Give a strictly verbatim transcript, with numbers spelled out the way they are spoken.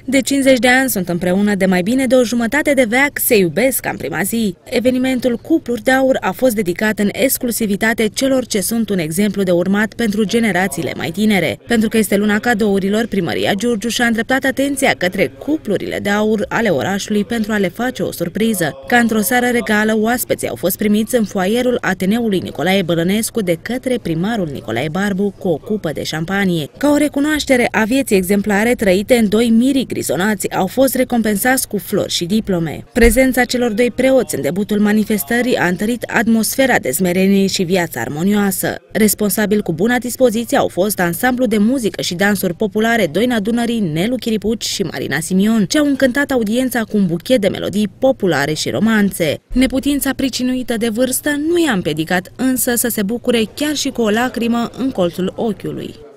De cincizeci de ani sunt împreună, de mai bine de o jumătate de veac se iubesc ca în prima zi. Evenimentul Cupluri de Aur a fost dedicat în exclusivitate celor ce sunt un exemplu de urmat pentru generațiile mai tinere. Pentru că este luna cadourilor, Primăria Giurgiu și-a îndreptat atenția către cuplurile de aur ale orașului pentru a le face o surpriză. Ca într-o seară regală, oaspeții au fost primiți în foaierul Ateneului Nicolae Bălănescu de către primarul Nicolae Barbu cu o cupă de șampanie. Ca o recunoaștere a vieții exemplare trăite în doi miri grizonați, au fost recompensați cu flori și diplome. Prezența celor doi preoți în debutul manifestării a întărit atmosfera de smerenie și viață armonioasă. Responsabil cu bună dispoziție au fost ansamblu de muzică și dansuri populare Doina Dunării, Nelu Chiripuci și Marina Simion, ce au încântat audiența cu un buchet de melodii populare și romanțe. Neputința pricinuită de vârstă nu i-a împiedicat însă să se bucure chiar și cu o lacrimă în colțul ochiului.